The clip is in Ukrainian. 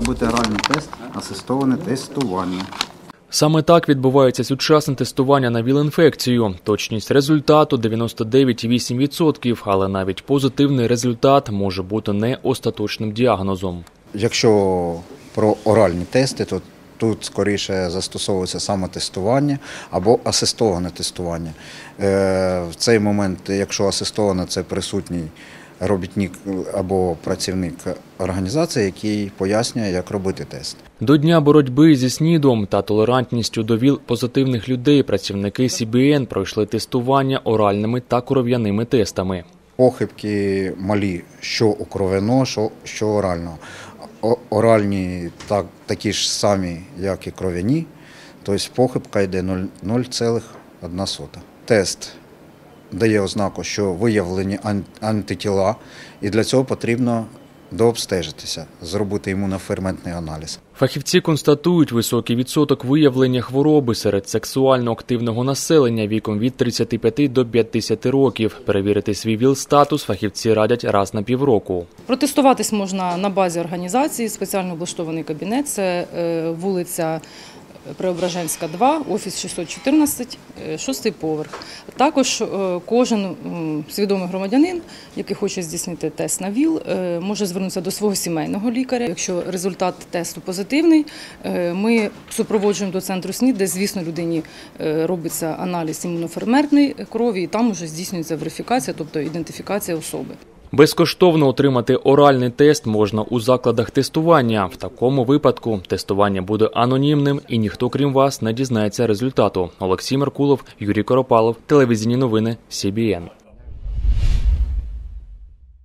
Буде оральний тест, асистоване тестування. Саме так відбувається сучасне тестування на ВІЛ-інфекцію. Точність результату 99,8%, але навіть позитивний результат може бути не остаточним діагнозом. Якщо про оральні тести, то тут скоріше застосовується саме тестування або асистоване тестування. В цей момент, якщо асистоване, це присутній робітник або працівник організації, який пояснює, як робити тест. До Дня боротьби зі СНІДом та толерантністю до ВІЛ-позитивних людей працівники СBN пройшли тестування оральними та кров'яними тестами. Похибки малі, що у кров'яного, що орального. Оральні такі ж самі, як і кров'яні, тобто похибка йде 0,1. Тест дає ознаку, що виявлені антитіла, і для цього потрібно дообстежитися, зробити імуноферментний аналіз. Фахівці констатують високий відсоток виявлення хвороби серед сексуально активного населення віком від 35 до 50 років. Перевірити свій ВІЛ-статус фахівці радять раз на півроку. Протестуватись можна на базі організації, спеціально облаштований кабінет, це вулиця Преображенська, 2, офіс 614, 6-й поверх. Також кожен свідомий громадянин, який хоче здійснити тест на ВІЛ, може звернутися до свого сімейного лікаря. Якщо результат тесту позитивний, ми супроводжуємо до центру СНІД, де, звісно, людині робиться аналіз імуноферментної крові, і там вже здійснюється верифікація, тобто ідентифікація особи. Безкоштовно отримати оральний тест можна у закладах тестування. В такому випадку тестування буде анонімним і ніхто, крім вас, не дізнається результату. Олексій Меркулов, Юрій Коропалов, телевізійні новини СBN.